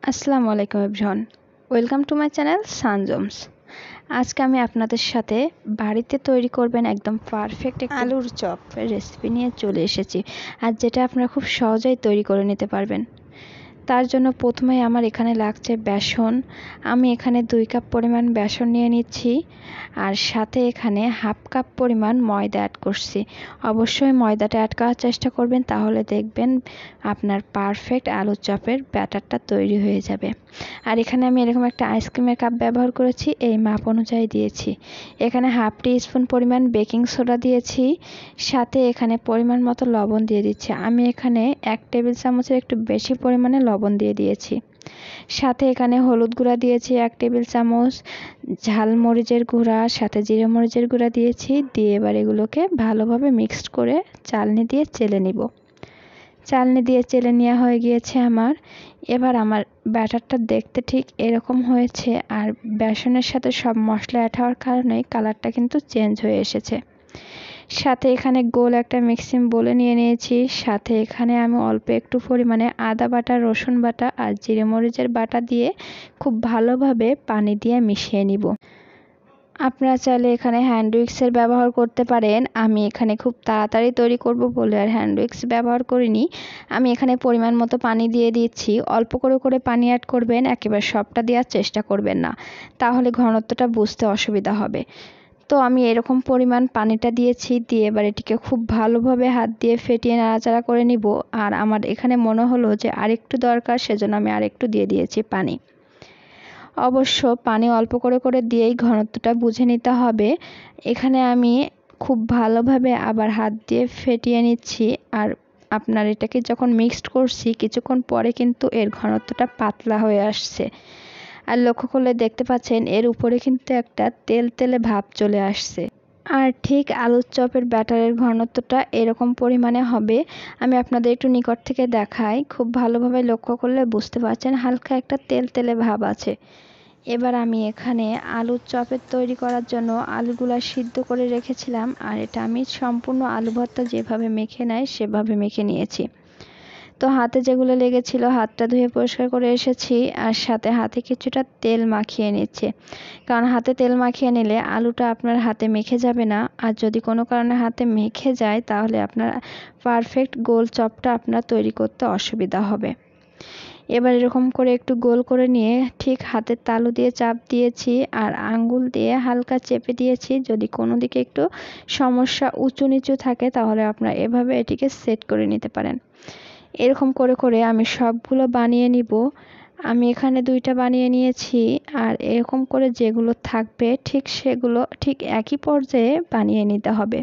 আসসালামু আলাইকুম everyone, welcome to my channel সানজমস। আজকে আমি আপনাদের সাথে বাড়িতে তৈরি করবেন একদম পারফেক্ট একটা আলুর চপের রেসিপি নিয়ে চলে এসেছি, আর যেটা আপনারা খুব সহজেই তৈরি করে নিতে পারবেন। তার জন্য প্রথমেই আমার এখানে লাগছে বেসন। আমি এখানে 2 কাপ পরিমাণ বেসন নিয়ে নিচ্ছি, আর সাথে এখানে হাফ কাপ পরিমাণ ময়দা অ্যাড করছি। অবশ্যই ময়দাটা অ্যাড করার চেষ্টা করবেন, তাহলে দেখবেন আপনার পারফেক্ট আলুর চপের ব্যাটারটা তৈরি হয়ে যাবে। আর এখানে আমি এরকম একটা আইসক্রিমের কাপ ব্যবহার করেছি, এই মাপ অনুযায়ী দিয়েছি। এখানে হাফ টি স্পুন পরিমাণ বেকিং সোডা দিয়েছি, সাথে এখানে পরিমাণ মতো লবণ দিয়ে দিচ্ছি। আমি এখানে 1 টেবিল চামচের একটু বেশি পরিমাণে লবণ দিয়ে দিয়েছি। সাথে এখানে হলুদ গুঁড়া দিয়েছি 1 টেবিল চামচ, ঝাল মরিচের গুঁড়া, সাথে জিরে মরিচের গুঁড়া দিয়েছি। দিয়ে এবার এগুলোকে ভালোভাবে মিক্সড করে চালনি দিয়ে চেলে নিব। চালনি দিয়ে চেলে নেওয়া হয়ে গিয়েছে আমার। এবার আমার ব্যাটারটা দেখতে ঠিক এরকম হয়েছে, আর বেসনের সাথে সব মশলা অ্যাড হওয়ার কারণে কালারটা কিন্তু চেঞ্জ হয়ে এসেছে। সাথে এখানে গোল একটা মিক্সিং বলে নিয়ে নিয়েছি। সাথে এখানে আমি অল্প একটু পরিমাণে আদা বাটা, রসুন বাটা আর জিরে মরিচের বাটা দিয়ে খুব ভালোভাবে পানি দিয়ে মিশিয়ে নিব। আপনারা চাইলে এখানে হ্যান্ড উইক্সের ব্যবহার করতে পারেন। আমি এখানে খুব তাড়াতাড়ি তৈরি করব বলে আর হ্যান্ড উইক্স ব্যবহার করিনি। আমি এখানে পরিমাণ মতো পানি দিয়ে দিচ্ছি। অল্প করে করে পানি অ্যাড করবেন, একেবারে সবটা দেওয়ার চেষ্টা করবেন না, তাহলে ঘনত্বটা বুঝতে অসুবিধা হবে। তো আমি এরকম পরিমাণ পানিটা দিয়েছি, দিয়ে এবার এটিকে খুব ভালোভাবে হাত দিয়ে ফেটিয়ে নাড়াচাড়া করে নিব। আর আমার এখানে মনে হলো যে আরেকটু দরকার, সেজন্য আমি আরেকটু দিয়ে দিয়েছি পানি। অবশ্য পানি অল্প করে করে দিয়েই ঘনত্বটা বুঝে নিতে হবে। এখানে আমি খুব ভালোভাবে আবার হাত দিয়ে ফেটিয়ে নিচ্ছি। আর আপনার এটাকে যখন মিক্সড করছি কিছুক্ষণ পরে কিন্তু এর ঘনত্বটা পাতলা হয়ে আসছে। আর লক্ষ্য করলে দেখতে পাচ্ছেন এর উপরে কিন্তু একটা তেল তেলে ভাব চলে আসছে। আর ঠিক আলুর চপের ব্যাটারের ঘনত্বটা এরকম পরিমাণে হবে। আমি আপনাদের একটু নিকট থেকে দেখাই, খুব ভালোভাবে লক্ষ্য করলে বুঝতে পারছেন হালকা একটা তেল তেলে ভাব আছে। এবার আমি এখানে আলুর চপের তৈরি করার জন্য আলুগুলা সিদ্ধ করে রেখেছিলাম, আর এটা আমি সম্পূর্ণ আলু ভর্তা যেভাবে মেখে নেয় সেভাবে মেখে নিয়েছি। তো হাতে যেগুলো লেগেছিল হাতটা ধুয়ে পরিষ্কার করে এসেছি, আর সাথে হাতে কিছুটা তেল মাখিয়ে নিচ্ছে, কারণ হাতে তেল মাখিয়ে নিলে আলুটা আপনার হাতে মেখে যাবে না। আর যদি কোনো কারণে হাতে মেখে যায় তাহলে আপনার পারফেক্ট গোল চপটা আপনার তৈরি করতে অসুবিধা হবে। এবার এরকম করে একটু গোল করে নিয়ে ঠিক হাতের তালু দিয়ে চাপ দিয়েছি, আর আঙ্গুল দিয়ে হালকা চেপে দিয়েছি। যদি কোনো দিকে একটু সমস্যা উঁচু নিচু থাকে তাহলে আপনারা এভাবে এটিকে সেট করে নিতে পারেন। এরকম করে করে আমি সবগুলো বানিয়ে নিব। আমি এখানে 2টা বানিয়ে নিয়েছি, আর এরকম করে যেগুলো থাকবে ঠিক সেগুলো ঠিক একই পর্যায়ে বানিয়ে নিতে হবে।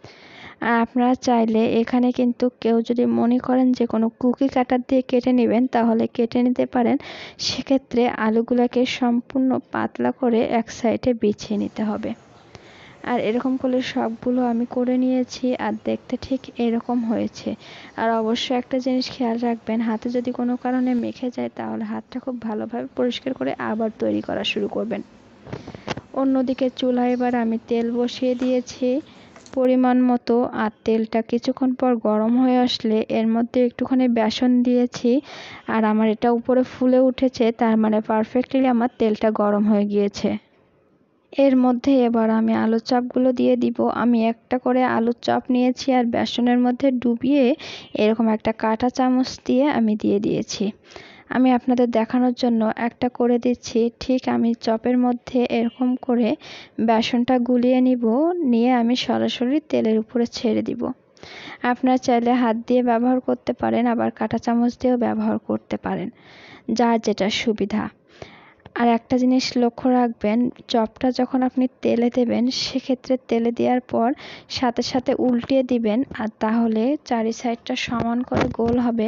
আর আপনারা চাইলে এখানে কিন্তু কেউ যদি মনে করেন যে কোনো কুকি কাটার দিয়ে কেটে নেবেন তাহলে কেটে নিতে পারেন। সেক্ষেত্রে আলুগুলোকে সম্পূর্ণ পাতলা করে এক সাইডে বিছিয়ে নিতে হবে। আর এরকম করে সবগুলো আমি করে নিয়েছি, আর দেখতে ঠিক এরকম হয়েছে। আর অবশ্যই একটা জিনিস খেয়াল রাখবেন, হাতে যদি কোনো কারণে মেখে যায় তাহলে হাতটা খুব ভালোভাবে পরিষ্কার করে আবার তৈরি করা শুরু করবেন। অন্যদিকে চুলায় এবার আমি তেল বসিয়ে দিয়েছি পরিমাণ মতো, আর তেলটা কিছুক্ষণ পর গরম হয়ে আসলে এর মধ্যে একটুখানি বেসন দিয়েছি। আর আমার এটা উপরে ফুলে উঠেছে, তার মানে পারফেক্টলি আমার তেলটা গরম হয়ে গিয়েছে। এর মধ্যে এবার আমি আলুর চপগুলো দিয়ে দিব। আমি একটা করে আলুর চপ নিয়েছি, আর বেসনের মধ্যে ডুবিয়ে এরকম একটা কাঁটা চামচ দিয়ে আমি দিয়ে দিয়েছি। আমি আপনাদের দেখানোর জন্য একটা করে দিচ্ছি। ঠিক আমি চপের মধ্যে এরকম করে বেসনটা গুলিয়ে নিব, নিয়ে আমি সরাসরি তেলের উপরে ছেড়ে দিব। আপনারা চাইলে হাত দিয়ে ব্যবহার করতে পারেন, আবার কাঁটা চামচ দিয়েও ব্যবহার করতে পারেন, যার যেটা সুবিধা। আর একটা জিনিস লক্ষ্য রাখবেন, চপটা যখন আপনি তেলে দেবেন সেক্ষেত্রে তেলে দেওয়ার পর সাথে সাথে উল্টিয়ে দিবেন, আর তাহলে চারি সাইডটা সমান করে গোল হবে।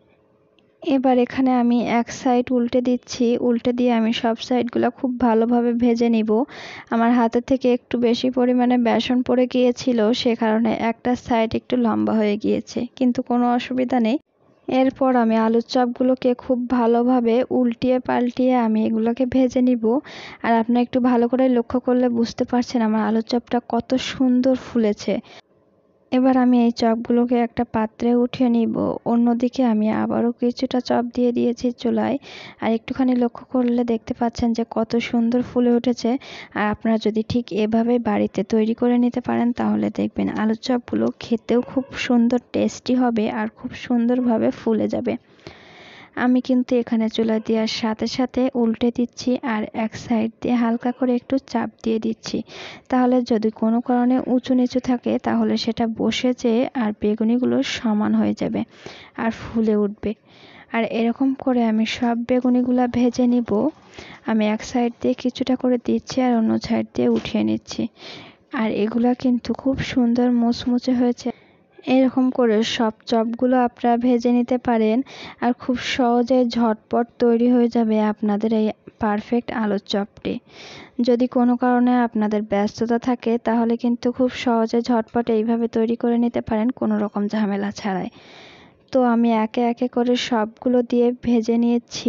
এবার এখানে আমি এক সাইড উল্টে দিচ্ছি, উল্টে দিয়ে আমি সব সাইডগুলো খুব ভালোভাবে ভেজে নিব। আমার হাতে থেকে একটু বেশি পরিমাণে বেসন পড়ে গিয়েছিল, সে কারণে একটা সাইড একটু লম্বা হয়ে গিয়েছে, কিন্তু কোনো অসুবিধা নেই। এরপর আমি আলুর চপগুলোকে খুব ভালোভাবে উল্টিয়ে পাল্টিয়ে আমি এগুলোকে ভেজে নিব। আর আপনি একটু ভালো করে লক্ষ্য করলে বুঝতে পারছেন আমার আলুর চপটা কত সুন্দর ফুলেছে। এবার আমি এই চপগুলোকে একটা পাত্রে উঠিয়ে নিব। অন্যদিকে আমি আবারও কিছুটা চপ দিয়ে দিয়েছি চুলায়। আর একটুখানি লক্ষ্য করলে দেখতে পাচ্ছেন যে কত সুন্দর ফুলে উঠেছে। আর আপনারা যদি ঠিক এভাবে বাড়িতে তৈরি করে নিতে পারেন তাহলে দেখবেন আলুর চপগুলো খেতেও খুব সুন্দর টেস্টি হবে আর খুব সুন্দরভাবে ফুলে যাবে। আমি কিন্তু এখানে চুলা দেওয়ার সাথে সাথে উল্টে দিচ্ছি আর এক সাইড দিয়ে হালকা করে একটু চাপ দিয়ে দিচ্ছি। তাহলে যদি কোনো কারণে উঁচু নিচু থাকে তাহলে সেটা বসে যেয়ে আর বেগুনিগুলো সমান হয়ে যাবে আর ফুলে উঠবে। আর এরকম করে আমি সব বেগুনিগুলো ভেজে নিব। আমি এক সাইড দিয়ে কিছুটা করে দিচ্ছি আর অন্য সাইড দিয়ে উঠিয়ে নিচ্ছি। আর এগুলা কিন্তু খুব সুন্দর মুচমুচে হয়েছে। এরকম করে সব চপগুলো আপনারা ভেজে নিতে পারেন আর খুব সহজে ঝটপট তৈরি হয়ে যাবে আপনাদের এই পারফেক্ট আলুর চপটি। যদি কোনো কারণে আপনাদের ব্যস্ততা থাকে তাহলে কিন্তু খুব সহজে ঝটপট এইভাবে তৈরি করে নিতে পারেন কোনো রকম ঝামেলা ছাড়াই। তো আমি একে একে করে সবগুলো দিয়ে ভেজে নিয়েছি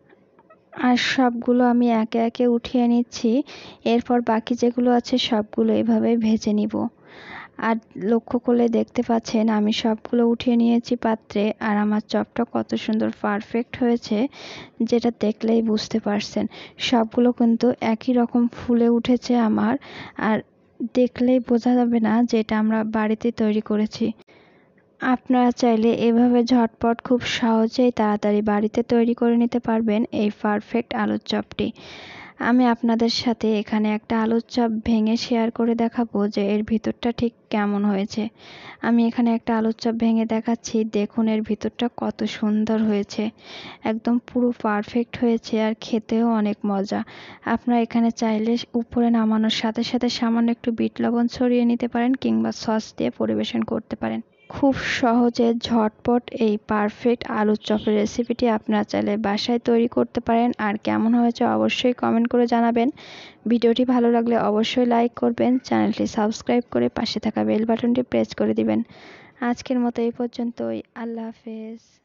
আর সবগুলো আমি একে একে উঠিয়ে নিচ্ছি। এরপর বাকি যেগুলো আছে সবগুলো এভাবে ভেজে নিব। আর লক্ষ্য করলে দেখতে পাচ্ছেন আমি সবগুলো উঠিয়ে নিয়েছি পাত্রে আর আমার চপটা কত সুন্দর পারফেক্ট হয়েছে যেটা দেখলেই বুঝতে পারছেন। সবগুলো কিন্তু একই রকম ফুলে উঠেছে আমার, আর দেখলেই বোঝা যাবে না যে এটা আমরা বাড়িতে তৈরি করেছি। আপনারা চাইলে এভাবে ঝটপট খুব সহজেই তাড়াতাড়ি বাড়িতে তৈরি করে নিতে পারবেন এই পারফেক্ট আলুর চপটি। আমি আপনাদের সাথে এখানে একটা আলুর চপ ভেঙে শেয়ার করে দেখাবো যে এর ভিতরটা ঠিক কেমন হয়েছে। আমি এখানে একটা আলুর চপ ভেঙে দেখাচ্ছি, দেখুন এর ভিতরটা কত সুন্দর হয়েছে, একদম পুরো পারফেক্ট হয়েছে আর খেতেও অনেক মজা। আপনারা এখানে চাইলে উপরে নামানোর সাথে সাথে সামান্য একটু বিট লবণ ছড়িয়ে নিতে পারেন কিংবা সস দিয়ে পরিবেশন করতে পারেন। খুব সহজে ঝটপট এই পারফেক্ট আলুর চপের রেসিপিটি আপনারা চাইলে বাসায় তৈরি করতে পারেন। আর কেমন হয়েছে অবশ্যই কমেন্ট করে জানাবেন। ভিডিওটি ভালো লাগলে অবশ্যই লাইক করবেন, চ্যানেলটি সাবস্ক্রাইব করে পাশে থাকা বেল বাটনটি প্রেস করে দিবেন। আজকের মতো এই পর্যন্তই। আল্লাহ হাফেজ।